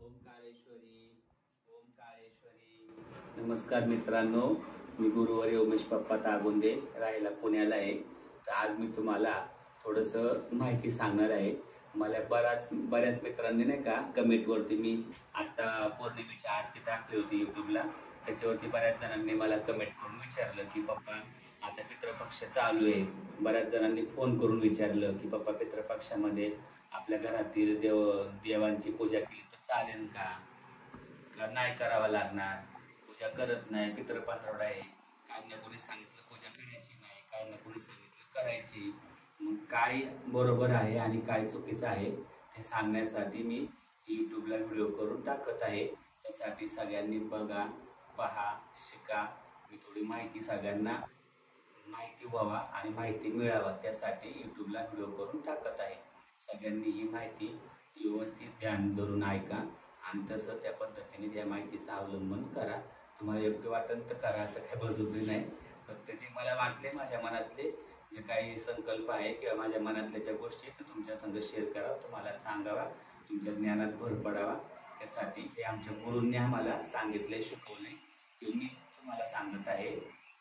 ओम काळेश्वरी, ओम काळेश्वरी। नमस्कार मित्रांनो, मी गुरुवारी उमेश पप्पा तागुंदे, राहायला पुण्याला आहे। तर आज मी तुम्हाला थोडंसं माहिती सांगणार आहे। मला बऱ्याच मित्रांनी नाही का कमेंटवरती, मी आता पौर्णिमेची आरती टाकली होती यूट्यूबला, त्याच्यावरती बऱ्याच जणांनी मला कमेंट करून विचारलं की पप्पा आता पितृपक्ष चालू आहे। बऱ्याच जणांनी फोन करून विचारलं की पप्पा पितृपक्षामध्ये आपल्या घरातील देवांची पूजा केली तर चालेल का नाही करावा लागणार? पूजा करत नाही, पितृ पंधरवडा आहे, काय ना कोणी सांगितलं पूजा करायची नाही, काय ना कोणी सांगितलं करायची। मग काय बरोबर आहे आणि काय चुकीचं आहे ते सांगण्यासाठी मी यूट्यूबला व्हिडिओ करून टाकत आहे। त्यासाठी सगळ्यांनी बघा, पहा, शिका। मी थोडी माहिती सगळ्यांना माहिती व्हावा आणि माहिती मिळावा त्यासाठी यूट्यूबला व्हिडिओ करून टाकत आहे। सगळ्यांनी ही माहिती व्यवस्थित ध्यान धरून ऐका आणि तसं त्या पद्धतीने त्या माहितीचं अवलंबन करा। तुम्हाला योग्य वाटेल तर करा, असं काही बळजबरी नाही। फक्त जे मला वाटले, माझ्या मनातले जे काही संकल्प आहे किंवा माझ्या मनातल्या ज्या गोष्टी तर तुमच्या संग शेअर करावं, तुम्हाला सांगावा, तुमच्या ज्ञानात भर पडावा। त्यासाठी हे आमच्या गुरूंनी आम्हाला सांगितले, शिकवले, ते मी तुम्हाला सांगत आहे।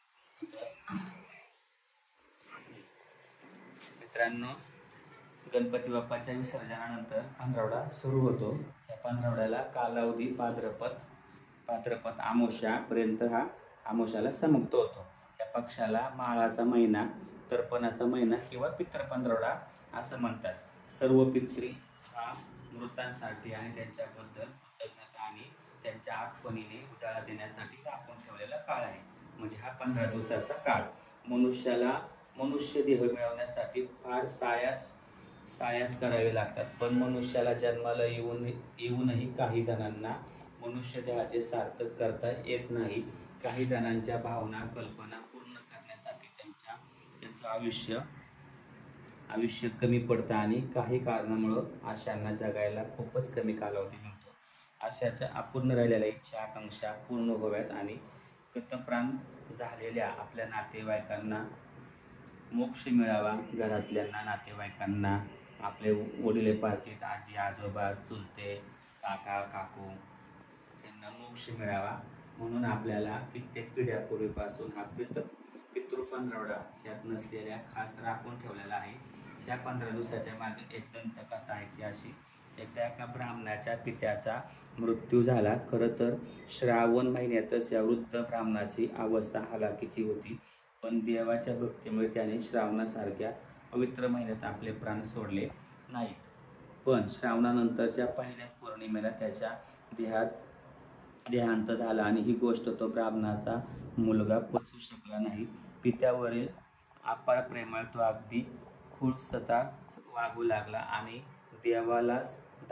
मित्रांनो, गणपती बाप्पाच्या विसर्जनानंतर पंधरवडा सुरू होतो। या पंधरवड्याला कालावधी भाद्रपद अमावस्यापर्यंत हा अमावस्याला समाप्त होतो। या पक्षाला माळाचा महिना, तर्पणाचा महिना किंवा पितृ पंधरवडा असं म्हणतात। सर्व पित्री हा मृतांसाठी आणि त्यांच्याबद्दल कृतज्ञता आणि त्यांच्या आठवणीने उजाळा देण्यासाठी राखून ठेवलेला काळ आहे। म्हणजे हा 15 दिवसाचा काळ मनुष्याला मनुष्य देह मिळवण्यासाठी फार सायास करावे लागतात। पण मनुष्याला जन्माला येऊनही काही जणांना मनुष्य देहाचे सार्थक करता येत नाही। काही जणांच्या भावना, कल्पना पूर्ण करण्यासाठी त्यांचं आयुष्य कमी पडतं आणि काही कारणामुळं आशांना जगायला खूपच कमी कालावधी मिळतो। आशाच्या अपूर्ण राहिलेल्या इच्छा, आकांक्षा पूर्ण व्हाव्यात आणि गतप्राण झालेल्या आपल्या नातेवाईकांना मोक्ष मिळावा, घरातल्यांना, नातेवाईकांना, आपले वडिलोपार्जित आजी आजोबा, चुलते, काका काकू त्यांना मोक्ष मिळावा म्हणून आपल्याला कित्येक पिढ्यापूर्वीपासून हा पितृ पंधरवडा यात नसलेल्या खास राखून ठेवलेला आहे। त्या 15 दिवसाच्या मागे एक दंतकथा आहे ती अशी। एकदा एका ब्राह्मणाच्या पित्याचा मृत्यू झाला। खरं तर श्रावण महिन्यातच या वृद्ध ब्राह्मणाची अवस्था हलाखीची होती, पण देवाच्या भक्तीमुळे त्याने श्रावणासारख्या पवित्र महिन्यात आपले प्राण सोडले नाहीत। पण श्रावणानंतरच्या पहिल्याच पौर्णिमेला त्याच्या देहांत झाला आणि ही गोष्ट तो ब्राह्मणाचा मुलगा पचवू शकला नाही। पित्यावरील अपार प्रेमाळ तो अगदी खुळसता वागू लागला आणि देवालाच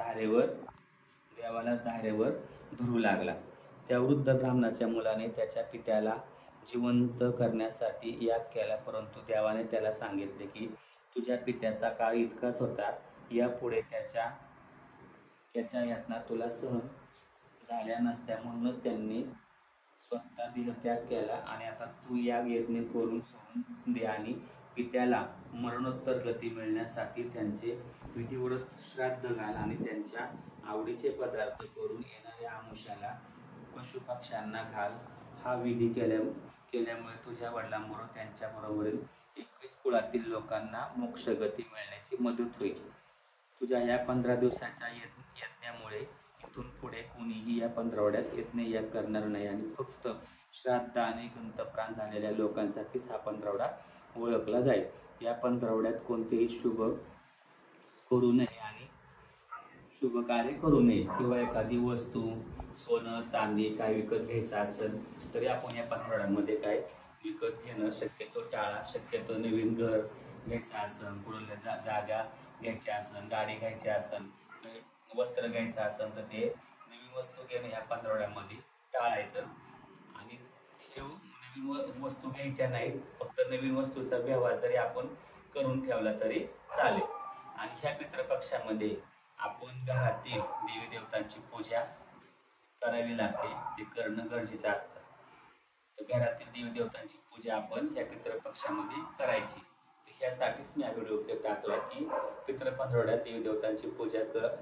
धारेवर धरू लागला। त्या वृद्ध ब्राह्मणाच्या मुलाने त्याच्या पित्याला जिवंत करण्यासाठी याग केला, परंतु देवाने त्याला सांगितले की तुझ्या पित्याचा काळ इतकाच होता, यापुढे त्याच्या यातना तुला सहन झाल्या नसत्या, म्हणूनच त्यांनी स्वतः देहत्याग केला आणि आता तू याग यज्ञ करून सोडून दे आणि पित्याला मरणोत्तर गती मिळण्यासाठी त्यांचे विधिवत श्राद्ध घाल आणि त्यांच्या आवडीचे पदार्थ करून येणाऱ्या अमावस्याला पशुपक्ष्यांना घाल। हा विधी केल्यामुळे तुझ्या वडिलांबरोबर त्यांच्याबरोबरील 21 कुळातील लोकांना मोक्षगती मिळण्याची मदत होईल। तुझ्या या 15 दिवसाच्या यज्ञामुळे इथून पुढे कोणीही या पंधरवड्यात यज्ञ करणार नाही आणि फक्त श्राद्ध आणि गंतप्राण झालेल्या लोकांसाठीच हा पंधरवडा ओळखला जाईल। या पंधरवड्यात कोणतेही शुभ कार्य करू नये किंवा एखादी वस्तू, सोनं, चांदी काय विकत घ्यायचं असेल तरी आपण या पंधरवड्यामध्ये काय विकत घेणं शक्यतो टाळा। शक्यतो नवीन घर घ्यायचं असेल, कुठल्या जागा घ्यायच्या असेल, गाडी घ्यायची असेल, वस्त्र घ्यायचं असेल तर ते नवीन वस्तू घेणं ह्या पंधरवड्यामध्ये टाळायचं आणि नवीन वस्तू घ्यायच्या नाही, फक्त नवीन वस्तूचा व्यवहार जरी आपण करून ठेवला तरी चालेल। आणि ह्या पितृपक्षामध्ये आपण घरातील देवी देवतांची पूजा करावी लागते, ते करणं गरजेचं असतं। तर घरातील देवी देवतांची पूजा आपण ह्या पितृपक्षामध्ये करायची। ह्यासाठीच मी हा व्हिडिओ टाकला की पितृ पंधरवड्यात देवी देवतांची पूजा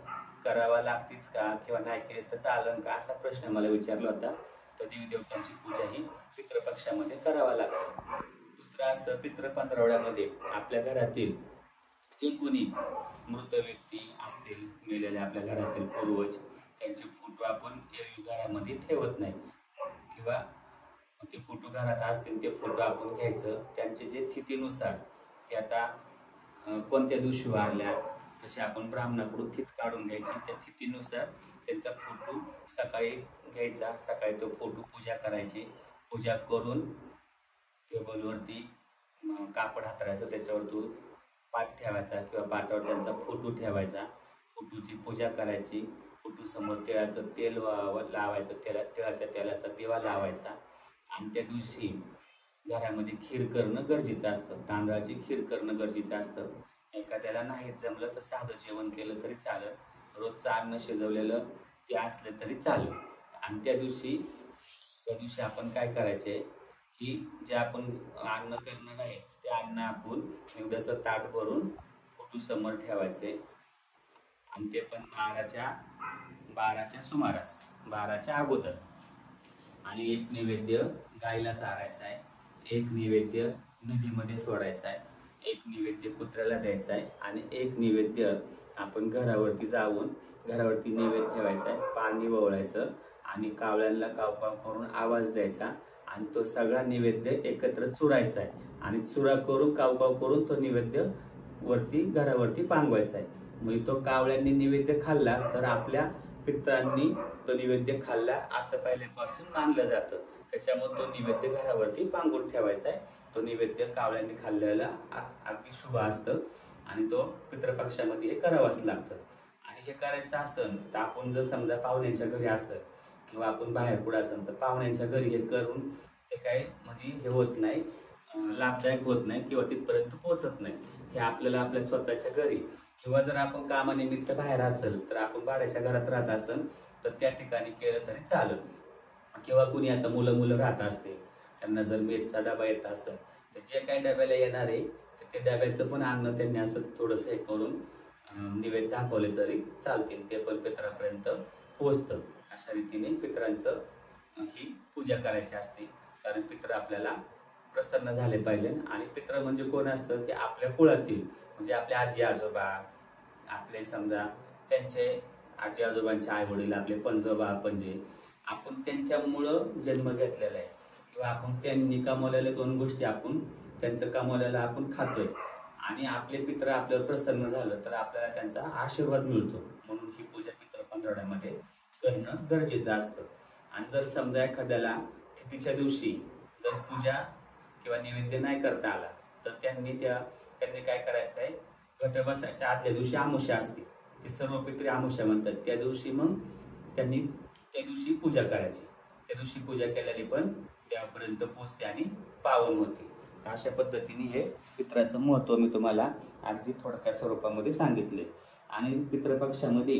करावा लागतीच का किंवा नाही केली तर चालन का असा प्रश्न मला विचारला होता. तर देवी देवतांची पूजा ही पितृपक्षामध्ये करावा लागते. दुसरं असं पितृ पंधरवड्यामध्ये आपल्या घरातील जे कोणी मृत व्यक्ती असतील, मेलेले आपल्या घरातील पूर्वज, त्यांचे फोटो आपण एरवी घरामध्ये ठेवत नाही किंवा ते फोटो घरात असतील ते फोटो आपण घ्यायचं. त्यांचे जे तिथीनुसार ते आता कोणत्या दिवशी वारल्या तसे आपण ब्राह्मणाकडून तिथ काढून घ्यायची. त्या तिथीनुसार त्यांचा फोटो सकाळी घ्यायचा, सकाळी तो फोटो पूजा करायची. पूजा करून टेबलवरती कापड हातरायचं, त्याच्यावर तो पाट ठेवायचा किंवा पाटावर त्यांचा फोटो ठेवायचा. फोटोची पूजा करायची. फोटो समोर तिळाचं तेल लावायचं, तिळाच्या तेलाचा दिवा लावायचा. आणि त्या दिवशी घरामध्ये खीर करणं गरजेचं असतं, तांदळाची खीर करणं गरजेचं असतं. एखाद्याला नाही जमलं तर साधं जेवण केलं तरी चालेल, रोजचं अन्न शिजवलेलं ते असलं तरी चालेल. आणि त्या दिवशी आपण काय करायचे की जे आपण अन्न करणार आहे ते अन्न आपण निवदाचं ताट भरून फोटो समोर ठेवायचे. आणि ते पण 12च्या सुमारास, 12च्या अगोदर. आणि एक नैवेद्य गायला चारायचा आहे, एक नैवेद्य नदीमध्ये सोडायचा आहे, एक नैवेद्य कुत्र्याला द्यायचा आहे आणि एक नैवेद्य आपण घरावरती जाऊन घरावरती नैवेद्य ठेवायचा आहे. पाणी वळायचं आणि कावळ्यांना कावकाव करून आवाज द्यायचा आणि तो सगळा नैवेद्य एकत्र चुरायचा आहे आणि चुरा करून कावकाव करून तो नैवेद्य घरावरती पांगवायचा आहे. म्हणजे तो कावळ्यांनी नैवेद्य खाल्ला तर आपल्या पितरांनी तो नैवेद्य खाल्ला असं पहिल्यापासून मानलं जातं. त्याच्यामुळे तो नैवेद्य घरावरती पांगून ठेवायचा आहे. तो नैवेद्य कावळ्यांनी खाल्लेला अगदी शुभ असतं आणि तो पितृपक्षामध्ये हे करावंच लागतं. आणि हे करायचं असेल तर आपण जर समजा पाहुण्यांच्या घरी असेल किंवा आपण बाहेर कुठं असेल तर पाहुण्यांच्या घरी हे करून ते काही म्हणजे हे होत नाही, लाभदायक होत नाही किंवा तिथपर्यंत पोहोचत नाही. हे आपल्याला आपल्या स्वतःच्या घरी किंवा जर आपण कामानिमित्त बाहेर असेल तर आपण भाड्याच्या घरात राहत असेल तर त्या ठिकाणी केलं तरी चालेल. किंवा कुणी आता मुलं राहत असते, त्यांना जर मेसचा डबा येत असेल तर जे काही डब्याला येणार आहे तर ते डब्याचं पण अन्न त्यांनी असं थोडंसं हे करून नैवेद्य दाखवले तरी चालतील, ते पण पितरापर्यंत पोचतं. अशा रीतीने पितरांचं ही पूजा करायची असते. कारण पितर आपल्याला प्रसन्न झाले पाहिजे. आणि पित्र म्हणजे कोण असतं की आपल्या कुळातील म्हणजे आपले आजी आजोबा, आपले समजा त्यांचे आजी आजोबांचे आई वडील, आपले पंजोबा पणजे, आपण त्यांच्यामुळं जन्म घेतलेला आहे किंवा आपण त्यांनी कमवलेल्या 2 गोष्टी आपण त्यांचं कमवलेलं आपण खातोय आणि आपले पित्र आपल्यावर प्रसन्न झालं तर आपल्याला त्यांचा आशीर्वाद मिळतो. म्हणून ही पूजा पितृ पंधरवड्यामध्ये करणं गरजेचं असतं. आणि जर समजा एखाद्याला तिथीच्या दिवशी जर पूजा किंवा नैवेद्य नाही करता आला तर त्यांनी काय करायचं आहे, घट बसायच्या आदल्या दिवशी अमावस्या असते, ती सर्व पितृ अमावस्या म्हणतात. त्या दिवशी मग त्यांनी त्या दिवशी पूजा करायची. त्या दिवशी पूजा केल्याने पण देवापर्यंत पोचते आणि पावन होते. अशा पद्धतीने हे पितराचं महत्त्व मी तुम्हाला अगदी थोडक्या स्वरूपामध्ये सांगितले. आणि पितृपक्षामध्ये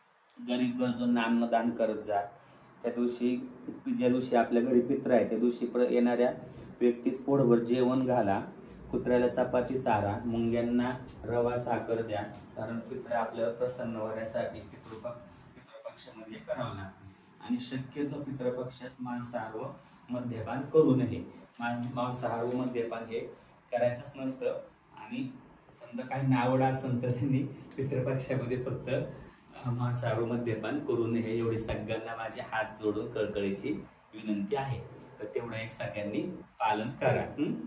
गरीब गरजूंना अन्नदान करत जा. त्या दिवशी ज्या दिवशी आपल्या घरी पित्र आहे त्या दिवशी येणाऱ्या व्यक्तीस पोटभर जेवण घाला, कुत्र्याला चपाती चारा, मुंग्यांना रवा साखर द्या. कारण पित्र आपल्याला प्रसन्न होण्यासाठी पितृपक्षामध्ये करावं लागतं. आणि शक्यतो पितृपक्षात मांसाहार व मद्यपान करू नये. मांसाहार व मद्यपान हे करायचंच नसतं. आणि समजा काही आवड असेल तर त्यांनी पितृपक्षामध्ये फक्त मांसाहार व मद्यपान करू नये. एवढी सगळ्यांना माझे हात जोडून कळकळीची विनंती आहे. तर तेवढं एक सगळ्यांनी पालन करा.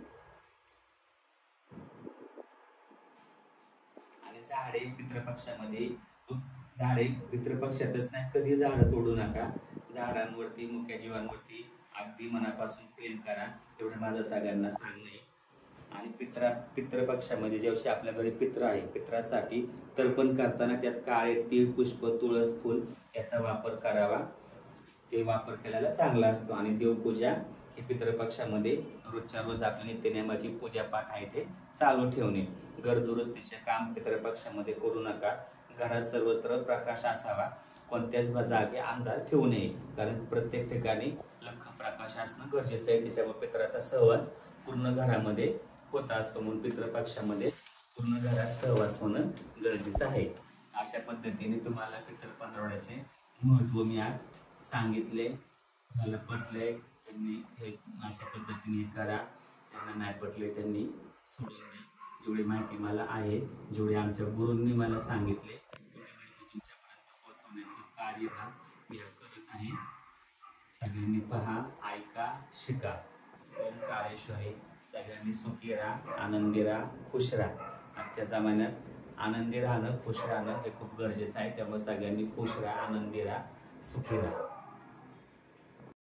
आणि झाडे पितृपक्षामध्ये झाडे पितृपक्षातच नाही, कधी झाडं तोडू नका. झाडांवरती मुख्य जीवांवरती अगदी मनापासून प्रेम करा, एवढं माझं सगळ्यांना सांगणं आहे. आणि पितृपक्षामध्ये जेवढे आपल्या घरी पित्र आहे पित्रासाठी तर्पण करताना त्यात काळे तीळ, पुष्प, तुळस, फूल याचा वापर करावा. ते वापर केलेला चांगला असतो. आणि देवपूजा ही पितृपक्षामध्ये रोजच्या रोज आपल्या नित्यनेमाची पूजापाठ आहे ते चालू ठेवणे. घर दुरुस्तीचे काम पितृपक्षामध्ये करू नका. घरात सर्वत्र प्रकाश असावा, कोणत्याच जागी अंधार ठेवू नये. कारण प्रत्येक ठिकाणी लख्ख प्रकाश असणं गरजेचं आहे. त्याच्यामुळे पितराचा सहवास पूर्ण घरामध्ये होत असतो. म्हणून पितृपक्षामध्ये पूर्ण घरात सहवास होणं गरजेचं आहे. अशा पद्धतीने तुम्हाला पितळ पंधरवड्याचे महत्त्व मी आज सांगितले. ज्याला पटले त्यांनी हे अशा पद्धतीने हे करा, त्यांना नाही पटले त्यांनी सोडून द्या. जेवढी माहिती मला आहे, जेवढी आमच्या गुरूंनी मला सांगितले तेवढी माहिती तुमच्यापर्यंत पोहोचवण्याचं कार्य मी करत आहे. सगळ्यांनी पहा, ऐका, शिका. ओम काळेश्वरी. सगळ्यांनी सुखी राहा, आनंदी राहा, खुश राहा. आजच्या जमान्यात आनंदी राहणं, खुश राहणं हे खूप गरजेचं आहे. त्यामुळे सगळ्यांनी खुश राहा, आनंदी राहा, सुखी राहा.